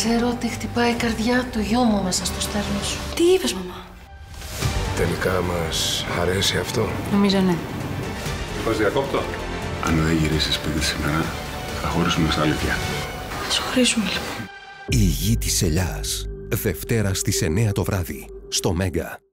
Ξέρω ότι χτυπάει η καρδιά του γιού μου μέσα στο στέρνο σου. Τι είπες, μαμά? Τελικά μας αρέσει αυτό. Νομίζω ναι. Πώς διακόπτω? Αν δεν γυρίσεις σπίτι σήμερα, θα χωρίσουμε στα αλήθεια. Ας χωρίσουμε λοιπόν. Η γη της ελιάς. Δευτέρα στις 9 το βράδυ. Στο Μέγκα.